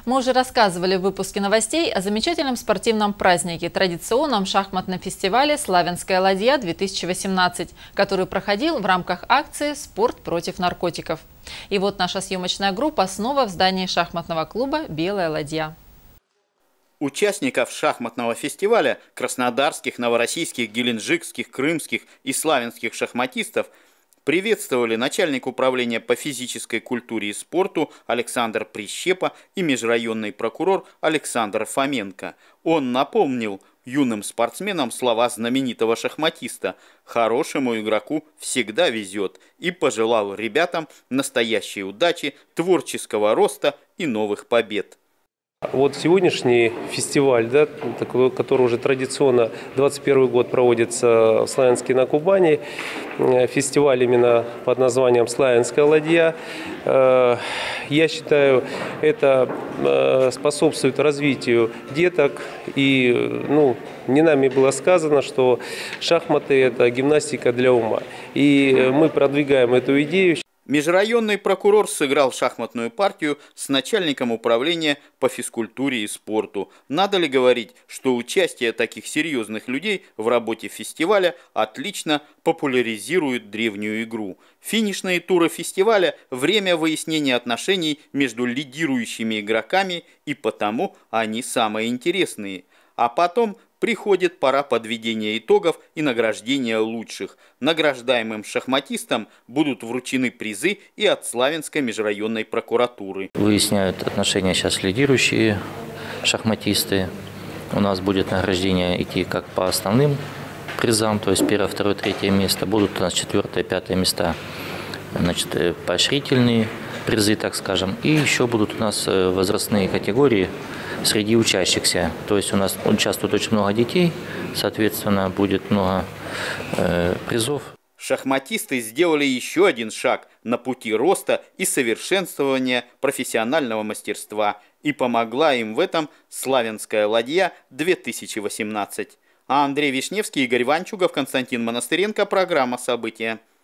Мы уже рассказывали в выпуске новостей о замечательном спортивном празднике, традиционном шахматном фестивале «Славянская ладья-2018», который проходил в рамках акции «Спорт против наркотиков». И вот наша съемочная группа снова в здании шахматного клуба «Белая ладья». Участников шахматного фестиваля краснодарских, новороссийских, геленджикских, крымских и славянских шахматистов приветствовали начальник управления по физической культуре и спорту Александр Прищепа и межрайонный прокурор Александр Фоменко. Он напомнил юным спортсменам слова знаменитого шахматиста «Хорошему игроку всегда везет» и пожелал ребятам настоящей удачи, творческого роста и новых побед. Вот сегодняшний фестиваль, да, который уже традиционно 21 год проводится в Славянске на Кубани, фестиваль именно под названием «Славянская ладья», я считаю, это способствует развитию деток. И не нами было сказано, что шахматы – это гимнастика для ума. И мы продвигаем эту идею. Межрайонный прокурор сыграл шахматную партию с начальником управления по физкультуре и спорту. Надо ли говорить, что участие таких серьезных людей в работе фестиваля отлично популяризирует древнюю игру. Финишные туры фестиваля – время выяснения отношений между лидирующими игроками, и потому они самые интересные. А потом приходит пора подведения итогов и награждения лучших. Награждаемым шахматистам будут вручены призы и от Славянской межрайонной прокуратуры. Выясняют отношения сейчас лидирующие шахматисты. У нас будет награждение идти как по основным призам, то есть 1, 2, 3 место. Будут у нас 4, 5 места, значит, поощрительные призы, так скажем. И еще будут у нас возрастные категории среди учащихся. То есть у нас участвует очень много детей, соответственно, будет много призов. Шахматисты сделали еще один шаг на пути роста и совершенствования профессионального мастерства, и помогла им в этом «Славянская ладья-2018». А Андрей Вишневский, Игорь Ванчугов, Константин Монастыренко. Программа «События».